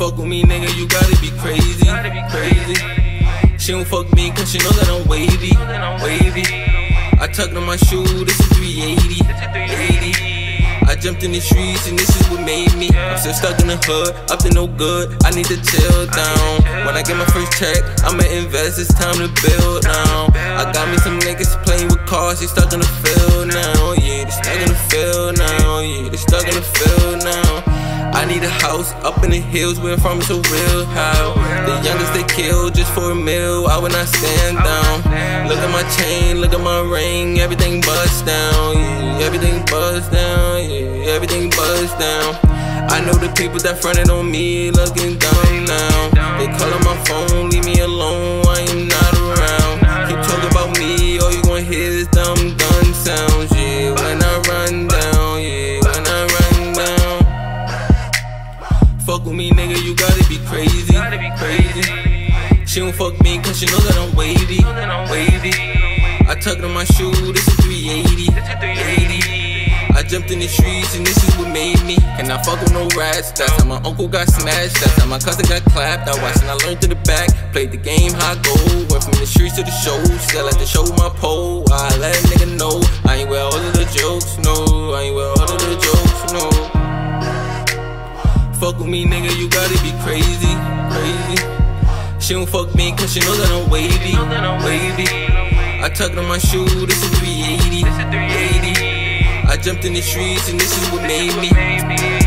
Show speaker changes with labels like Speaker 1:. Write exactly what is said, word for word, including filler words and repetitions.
Speaker 1: Fuck with me, nigga, you gotta be crazy, crazy. She don't fuck me cause she know that I'm wavy, wavy. I tucked on my shoe, this is three eighty, eighty. I jumped in the streets and this is what made me. I'm still stuck in the hood, up to no good, I need to chill down. When I get my first check, I'ma invest, it's time to build now. I got me some niggas playing with cars, they stuck in the field now. Yeah, they stuck in the field now, yeah, they stuck in the field now. I need a house up in the hills where I'm from, it's a real house. The youngest they kill just for a meal, I would not stand down. Look at my chain, look at my ring, everything bust down, yeah, everything bust down, yeah, everything bust down. I know the people that fronted on me looking down now. They callin' my phone, leave me alone, I am not around. Keep talking about me, all you gon' hear is dumb gun sounds, yeah, when I run down, yeah, when I run down. Fuck with me, nigga, you gotta be crazy, crazy. She don't fuck me cause she know that I'm wavy, wavy. I tucked on my shoe, this is three eighty, eighty. I jumped in the streets and this is what made me. And I fuck with no rats, that's how my uncle got snatched. That's how my cousin got clapped. I watched and I learned to the back. Played the game how I go, went from the streets to the show. Still at the show with my pole, I let a nigga know I ain't with all of the jokes, no, I ain't with all of the jokes, no. Fuck with me, nigga, you gotta be crazy, crazy. She don't fuck me cause she know that I'm wavy, wavy. I tucked on my shoe, this is three eighty, eighty. I jumped in the streets and this is what made me.